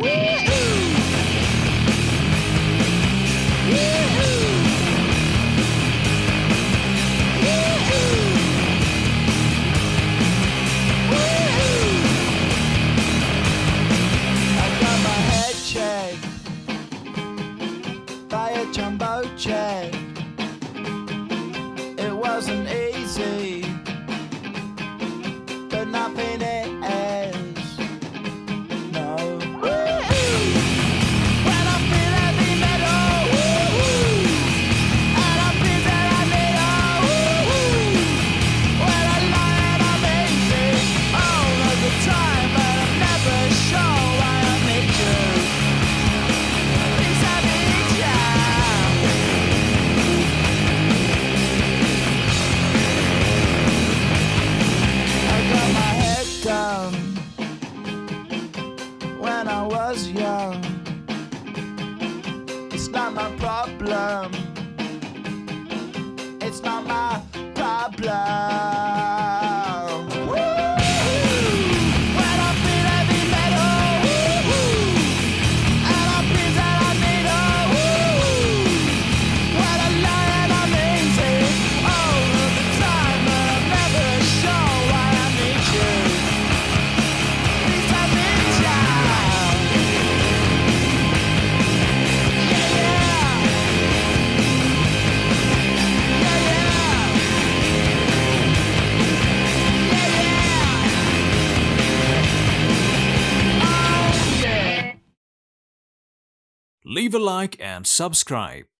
It wasn't easy, but nothing is. No. When I feel heavy metal, and I feel that I need when I lie and I'm easy all of the time, but I'm never sure why I need you. Please I need you. When I was young, it's not my problem. It's not my problem. When I feel heavy metal, and I feel that I need when I lie and I'm easy all of the time, but I'm never sure why I need you. Please I need you. Leave a like and subscribe.